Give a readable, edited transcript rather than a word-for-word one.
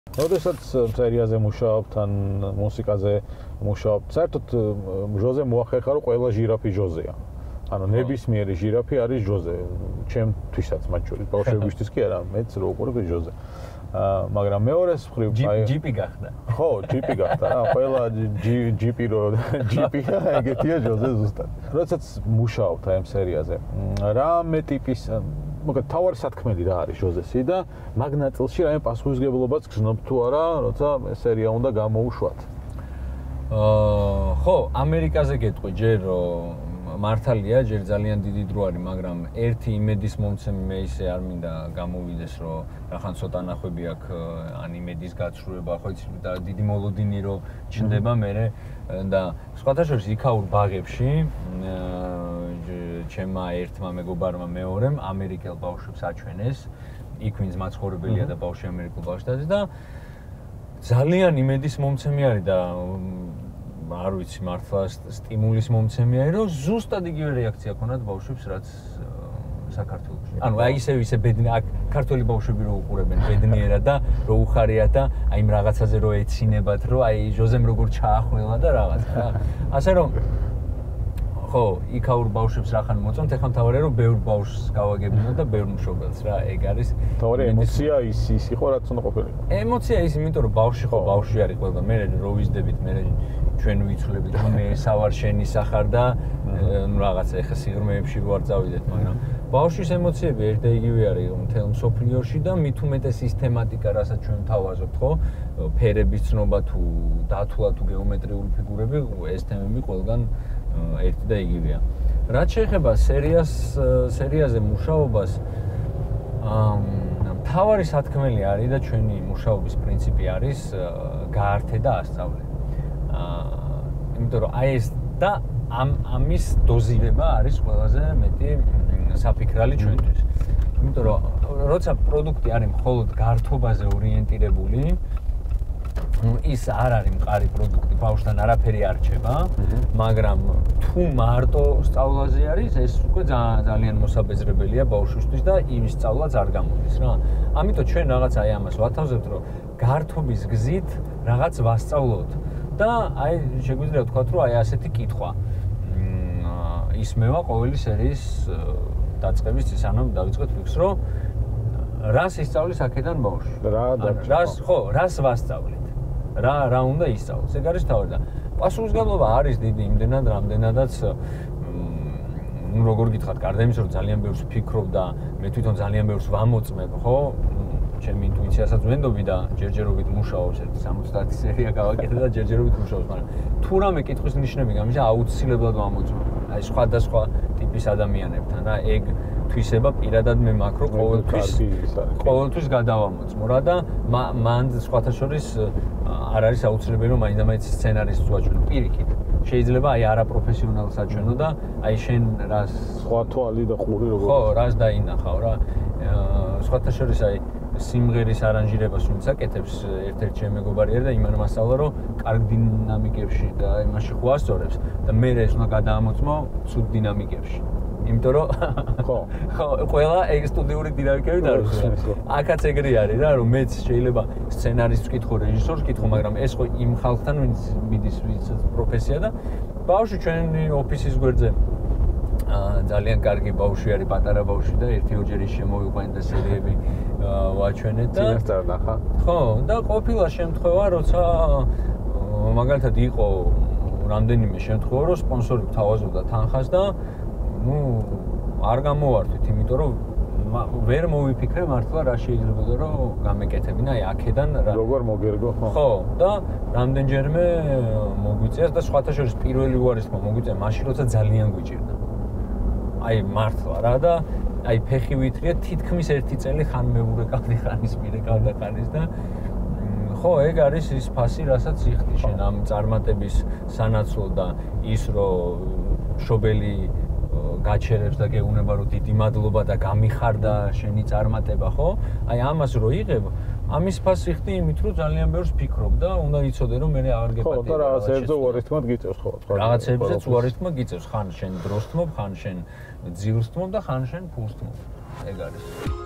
როდესაც სერიაზე მუშაობთ ან მუსიკაზე მუშაობთ, საერთოდ ჟოზე მოახერხა რომ ყველა ჟირაფი ჟოზეა. ანუ ნებისმიერი ჟირაფი არის ჟოზე. ჩემთვისაც მათ შორის ბავშვებისთვის კი არა, მეც რო უყურებ ჟოზე. მაგრამ მეორეს მხრივ ჯიპი გახდა. ხო, ჯიპი გახდა. ყველა ჯიპი ეგეთია ჟოზე ზუსტად. როდესაც მუშაობთ აი ამ სერიაზე, რა მე ტიპის მოკლედ თავარი სათქმელი რა არის ჟოზესი და მაგ ნაწილში რაიმე პასუხისგებლობაც გრძნობ თუ არა, როცა სერია უნდა გამოუშვათ. ხო, ამერიკაზე გეტყვი ჯერ მართალია, ჯერ ძალიან დიდი დრო არის, მაგრამ ერთი იმედის მომცემი მე ისე არ მინდა გამოვიდეს, რომ რახან ცოტა ნახვები აქვს ან იმედის გაცრუება, ხო იცი და დიდი მოლოდინი რო ჩნდება მე და სხვათა შორის იქაურ ბაღებში ჩემმა ერთმა მეგობარმა მეორემ ამერიკელ ბავშვებს აჩვენეს, იქ ვინც მაცხოვრებელია და ბავშვი ამერიკულ ბავშვს დაძე და ძალიან იმედის მომცემი არის და არ ვიცი მართლა სტიმულის მომცემი არის, რომ ზუსტად იგივე რეაქცია ქონათ ბავშვებს, რაც საქართველოში. ანუ აი ისე ბედნი, აქ ქართველი ბავშვები რო უყურებენ ბედნიერად და რო უხარიათ და აი იმ რაღაცაზე რო ეცინებათ, რომ აი ჟოზემ როგორ ჩაახველა და რაღაც რა. ასე რომ ხო, იქაურ ბავშვებს რახან მოწონთ, ეხლა მთავარია რომ ბევრ ბავშვს გავაგებინოთ და ბევრ მშობელს რა, ეგ არის. თავარი ემოცია ის იყო რაც უნდა ყოფილიყო. ემოცია ის, იმიტომ რომ ბავშვი ხო ბავშვი არის ყველა, მე რო ვიზდებით, მე ჩვენ ვიცვლებით, რომ მე სავარ შენი სახარ და ნუ რაღაცა ეხა სიღრმეებში რო არ წავიდეთ, მაგრამ ბავშვის ემოციები ერთ და იგივე არის მთელ მსოფლიოში და მით უმეტეს ის თემატიკა, რასაც ჩვენ თავაზობთ, ხო? ფერების ცნობა თუ დათვლა თუ გეომეტრიული ფიგურები, ეს თემები ყველგან ერთი და იგივეა. რაც შეეხება სერიაზე მუშაობას, მთავარი სათქმელი არის და ჩვენი მუშაობის პრინციპი არის გაართე და ასწავლე. იმიტომ რომ აი ეს და ამის დოზირება არის ყველაზე მეტი საფიქრალი ჩვენთვის. იმიტომ რომ როცა პროდუქტი არის მხოლოდ გართობაზე ორიენტირებული, ის არ არის მყარი პროდუქტი, ბავშვთან არაფერი არ რჩება, მაგრამ თუ მარტო სწავლაზე არის, ეს უკვე ძალიან მოსაბეზრებელია ბავშვისთვის და იმის სწავლაც არ გამოდის რა. ამიტომ ჩვენ რაღაც აი ამას ვათავზებთ, რომ გართობის გზით რაღაც ვასწავლოთ და აი შეგვიძლია ვთქვათ, რომ აი ასეთი კითხვა ისმევა ყოველი სერიის დაწყების წინ, ანუ დავიწყოთ ფიქს, რომ რას ისწავლის აქედან ბავშვი? რას ვასწავლეთ? რა უნდა ისწავლოს? ეგ არის თავი და პასუხისგებლობა არის დიდი იმდენად, რამდენადაც ნუ როგორ გითხრათ, გარდა იმისა, რომ ძალიან ბევრს ვფიქრობ და მე თვითონ ძალიან ბევრს ვამოწმებ, ხო? ჩემი ინტუიციასაც ვენდობი და ჯერჯერობით მუშაობს, 70 სერია გავაკეთე და ჯერჯერობით მუშაობს, მაგრამ თუ რამე კითხვის ნიშნები გამიშა, აუცილებლად ვამოწმებ. აი სხვადასხვა ტიპის ადამიანებთან რა, ეგ თვისება პირადად მე მაქრო ყოველთვის გადავამოწმო რა და მან სხვათა შორის არ არის აუცილებელი რომ მაინც სცენარისტს ვაჩვენო პირიქით. შეიძლება აი არაპროფესიონალს აჩვენო და აი შენ რას სხვა თვალი და ყური როგორ ხო, რას დაინახავ რა. სხვათა შორის აი სიმღერის არანჟირებას ვინც აკეთებს, ერთ-ერთი ჩემი მეგობარი არის და იმან მასწავლა, რომ კარგ დინამიკებში და იმაში ხო ასწორებს და მე ეს უნდა გადაამოწმო ცუდ დინამიკებში. იმიტომ რომ ხო, ყველა ეგ სტუდიური დინამიკები დაარსებს. აქაც ეგრე არის რა, რომ მეც შეიძლება სცენარისტს ვკითხო, რეჟისორს ვკითხო, მაგრამ ეს ხო იმ ხალხთან ვინც მიდის პროფესია და ბავშვი ჩვენი ოფისის გვერდზე ძალიან კარგი ბავშვი არის, პატარა ბავშვი და ერთი-ორჯერ ის შემოვიყვანეთ და სერიები ვაჩვენეთ და წინასწარ ნახა. ხო, და ყოფილა შემთხვევა, როცა მაგალითად იყო რამდენიმე შემთხვევა, რომ სპონსორი გვთავაზობდა თანხას და ნუ არ გამოვართვით, იმიტომ რომ ვერ მოვიფიქრე მართლა რა შეიძლება რომ გამეკეთებინა აი აქედან რა. როგორ მოგერგო ხო? ხო, და რამდენჯერმე მოგვიწეას და სხვათა შორის პირველი უარესმა მოგვიწეა მაშინ, როცა ძალიან გვიჭირდა. აი მართლა რა და აი ფეხი ვითრია თითქმის 1 წელი ხან მეურეკავდი ხანის მირეკავდა ხანის და ხო ეგ არის ის ფასი რასაც იხდი შენ ამ წარმატების სანაცვლოდ და ის რომ მშობელი გაჩერებს და გეუბნება რომ დიდი მადლობა და გამიხარდა შენი წარმატება ხო? აი ამას რო იღებ, ამის ფასი იხდი იმით რომ ძალიან ბევრს ფიქრობ და უნდა იცოდე რომ მე აღარ გეპატიებ. ხო, და რაღაცებზე უარესთმად გიწევს ხო? რაღაცებზეც უარესთმად გიწევს, ხან შენ დროს თმობ, ხან შენ ძილს თმობ და ხან შენ ფულს თმობ. ეგ არის.